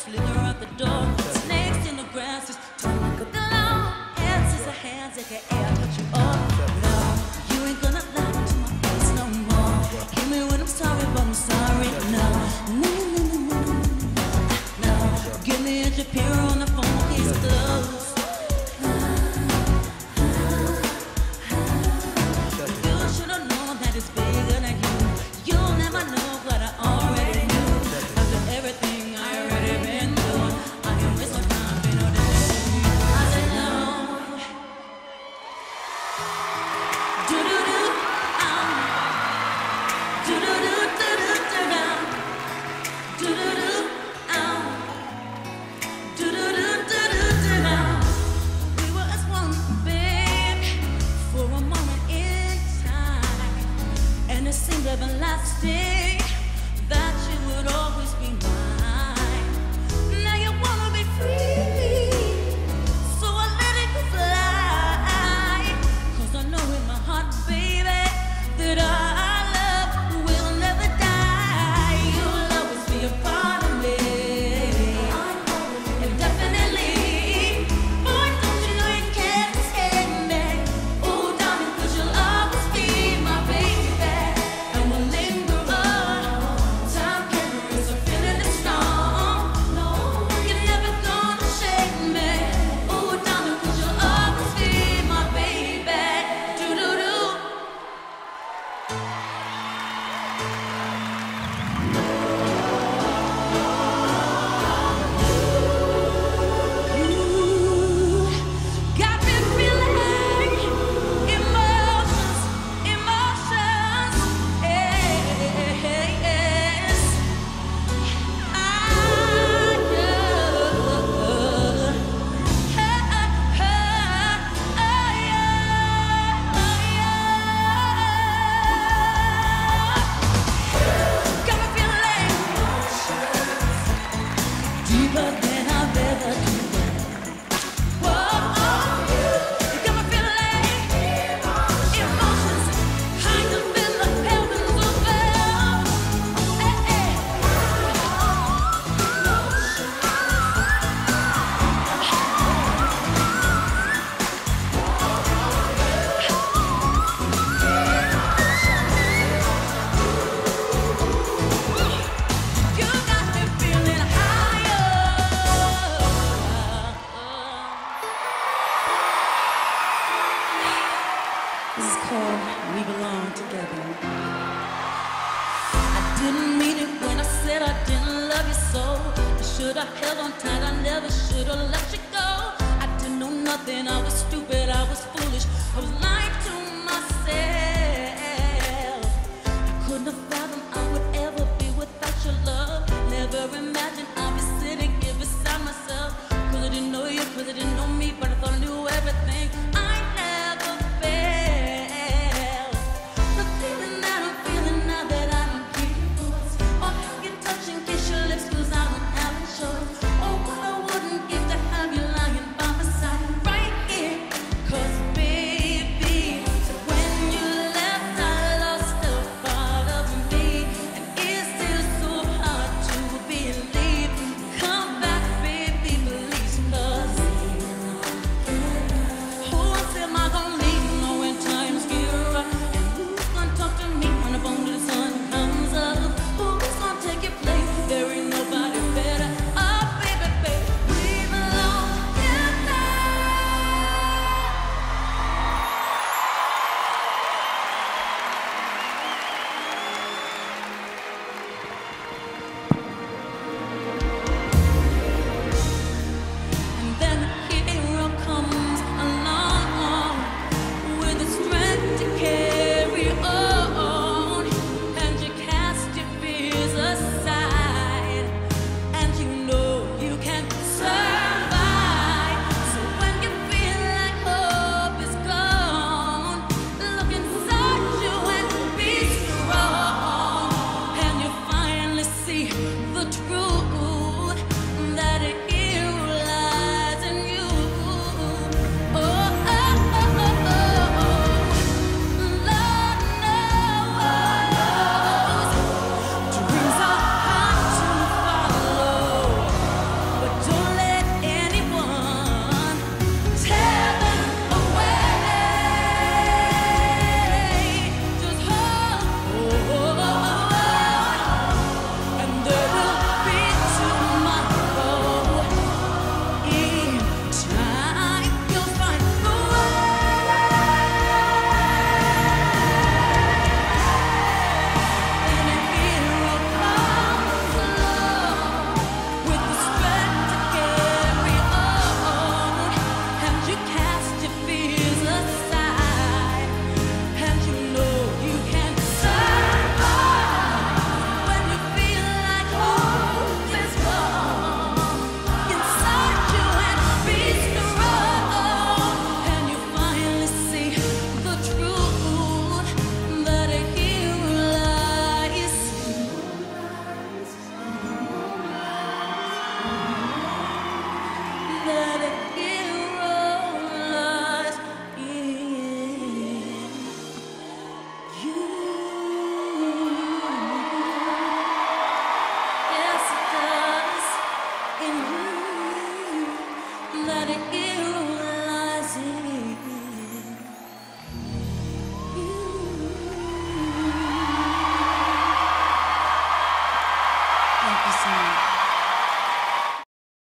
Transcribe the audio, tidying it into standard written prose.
slither out the door. Snakes in the grass, just don't look at the law. Hands is a hands that can air cut you off. No, you ain't gonna lie to my face no more. Hear me when I'm sorry, but I'm sorry. No, no, no, no, no, no, no. Give me a Shapiro on the phone, case closed. It's bigger than you. You'll never know what I already knew. After everything I already been through, I can waste my time in order to see. I said no. Do do do, do do do do do do do do do do do do do do do. We were as one, babe, for a moment in time. And it seemed everlasting that you would always be mine. Now you wanna be free, so I let it fly. 'Cause I know in my heart, baby, that our love will never die. You'll always be a part of me, and definitely, boy, don't you know you can't escape me. Oh, darling, 'cause you'll always be my baby. This is called We Belong Together. I didn't mean it when I said I didn't love you so. I should have held on tight, I never should have let you go. I didn't know nothing, I was stupid, I was foolish, I was lying to